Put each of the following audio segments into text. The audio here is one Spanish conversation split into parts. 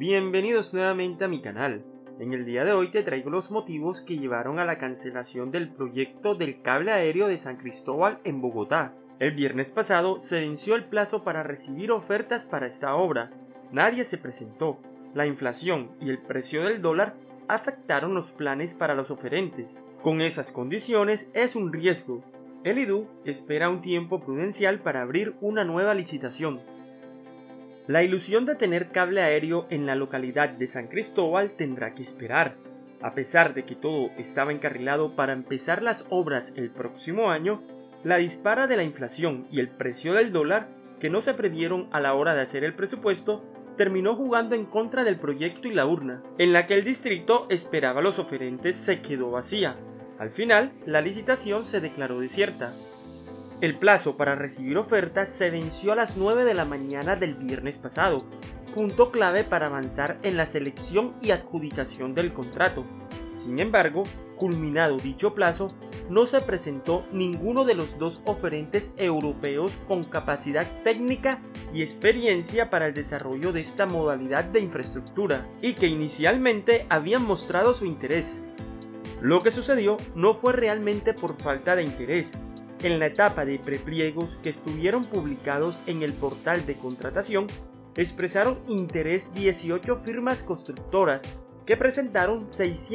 bienvenidos nuevamente a mi canal. En el día de hoy te traigo los motivos que llevaron a la cancelación del proyecto del cable aéreo de San Cristóbal en Bogotá. El viernes pasado se venció el plazo para recibir ofertas para esta obra. Nadie se presentó. La inflación y el precio del dólar afectaron los planes para los oferentes. Con esas condiciones es un riesgo. El IDU espera un tiempo prudencial para abrir una nueva licitación. La ilusión de tener cable aéreo en la localidad de San Cristóbal tendrá que esperar. A pesar de que todo estaba encarrilado para empezar las obras el próximo año, la dispara de la inflación y el precio del dólar, que no se previeron a la hora de hacer el presupuesto, terminó jugando en contra del proyecto y la urna, en la que el distrito esperaba a los oferentes, se quedó vacía. Al final, la licitación se declaró desierta. El plazo para recibir ofertas se venció a las 9 de la mañana del viernes pasado, punto clave para avanzar en la selección y adjudicación del contrato. Sin embargo, culminado dicho plazo, no se presentó ninguno de los dos oferentes europeos con capacidad técnica y experiencia para el desarrollo de esta modalidad de infraestructura, y que inicialmente habían mostrado su interés. Lo que sucedió no fue realmente por falta de interés. En la etapa de prepliegos que estuvieron publicados en el portal de contratación, expresaron interés 18 firmas constructoras que presentaron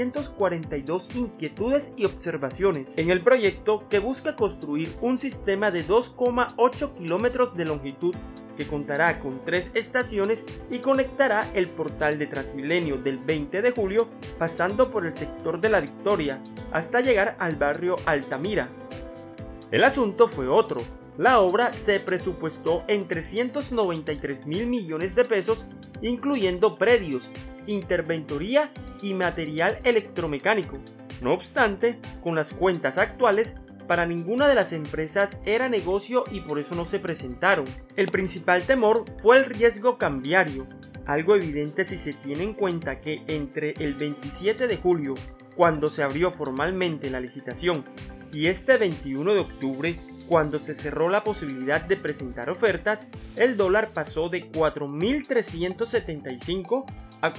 642 inquietudes y observaciones en el proyecto, que busca construir un sistema de 2,8 kilómetros de longitud que contará con 3 estaciones y conectará el portal de Transmilenio del 20 de julio pasando por el sector de La Victoria hasta llegar al barrio Altamira. El asunto fue otro. La obra se presupuestó en 393.000 millones de pesos, incluyendo predios, interventoría y material electromecánico. No obstante, con las cuentas actuales, para ninguna de las empresas era negocio y por eso no se presentaron. El principal temor fue el riesgo cambiario, algo evidente si se tiene en cuenta que entre el 27 de julio, cuando se abrió formalmente la licitación, y este 21 de octubre, cuando se cerró la posibilidad de presentar ofertas, el dólar pasó de 4.375 a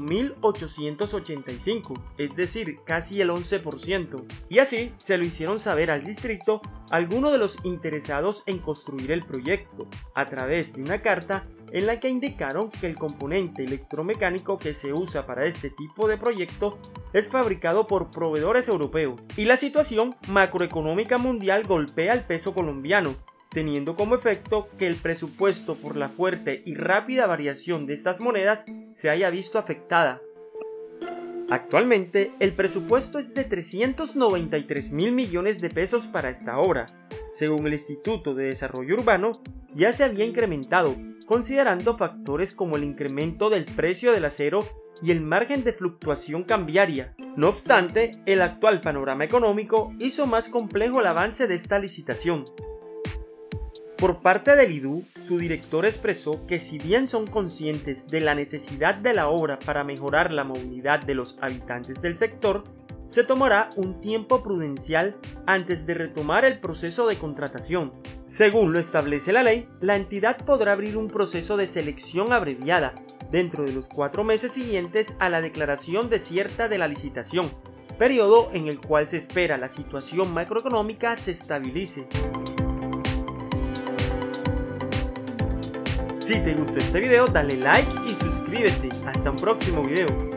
4.885, es decir, casi el 11%. Y así se lo hicieron saber al distrito algunos de los interesados en construir el proyecto, a través de una carta en la que indicaron que el componente electromecánico que se usa para este tipo de proyecto es fabricado por proveedores europeos, y la situación macroeconómica mundial golpea el peso colombiano, teniendo como efecto que el presupuesto, por la fuerte y rápida variación de estas monedas, se haya visto afectada. Actualmente, el presupuesto es de 393.000 millones de pesos para esta obra. Según el Instituto de Desarrollo Urbano, ya se había incrementado, considerando factores como el incremento del precio del acero y el margen de fluctuación cambiaria. No obstante, el actual panorama económico hizo más complejo el avance de esta licitación. Por parte del IDU, su director expresó que si bien son conscientes de la necesidad de la obra para mejorar la movilidad de los habitantes del sector, se tomará un tiempo prudencial antes de retomar el proceso de contratación. Según lo establece la ley, la entidad podrá abrir un proceso de selección abreviada dentro de los 4 meses siguientes a la declaración desierta de la licitación, periodo en el cual se espera la situación macroeconómica se estabilice. Si te gustó este video, dale like y suscríbete. Hasta un próximo video.